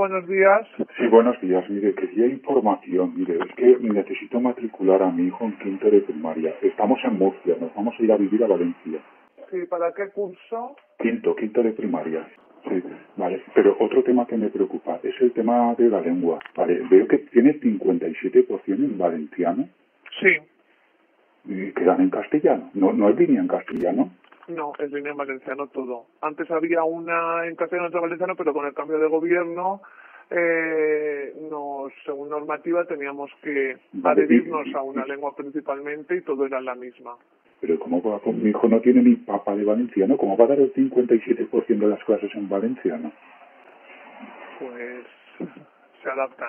buenos días. Sí, buenos días. Mire, quería información. Mire, es que necesito matricular a mi hijo en quinto de primaria. Estamos en Murcia, nos vamos a ir a vivir a Valencia. Sí, ¿para qué curso? Quinto de primaria. Sí, vale. Pero otro tema que me preocupa es el tema de la lengua. Vale, veo que tiene 57% en valenciano Sí. y quedan en castellano. ¿No hay línea en castellano? No, es línea en valenciano todo. Antes había una en castellano y otra en valenciano, pero con el cambio de gobierno, según normativa, teníamos que adherirnos a una lengua principalmente y todo era la misma. Pero ¿cómo va? Mi hijo no tiene ni papa de valenciano. ¿Cómo va a dar el 57% de las clases en valenciano? Pues se adaptan.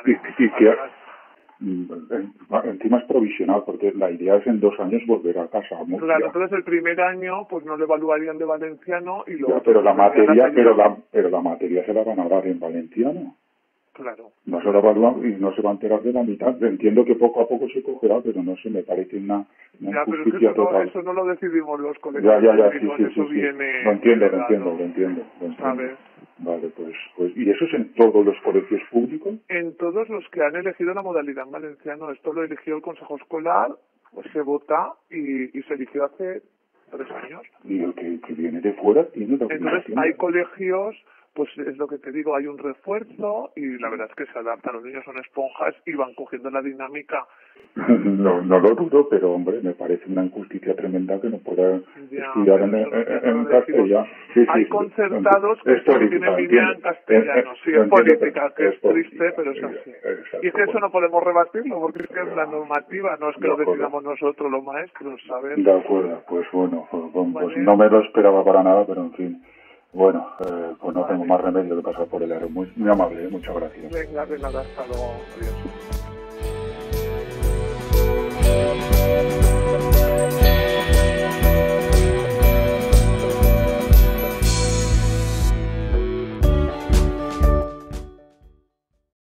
Encima es provisional, porque la idea es en 2 años volver a casa. A Murcia. Claro, entonces el primer año pues no le evaluarían de valenciano y luego... Ya, pero la materia se la van a dar en valenciano. Claro. No se la evalúan y no se va a enterar de la mitad. Entiendo que poco a poco se cogerá, pero no sé, me parece una injusticia pero total. eso no lo decidimos los colegios. Sí. Viene Lo entiendo. ¿Sabes? Vale, pues, ¿y eso es en todos los colegios públicos? En todos los que han elegido la modalidad en valenciano. Esto lo eligió el Consejo Escolar, pues se vota y se eligió hace 3 años. Y el que viene de fuera tiene la Entonces obligación. hay colegios, pues es lo que te digo, hay un refuerzo y la verdad es que se adaptan. Los niños son esponjas y van cogiendo la dinámica. No lo dudo, pero hombre, me parece una injusticia tremenda que no pueda estudiar en castellano. Sí, hay concertados que tienen línea en castellano. Sí, es política, que es triste, pero es así. Y es que eso no podemos rebatirlo, porque es que es la normativa, no es que lo decidamos nosotros los maestros, ¿sabes? De acuerdo, pues bueno, pues no me lo esperaba para nada, pero en fin. Bueno, pues no tengo más remedio que pasar por el aro. Muy amable, muchas gracias. Venga, de nada, hasta luego. Adiós.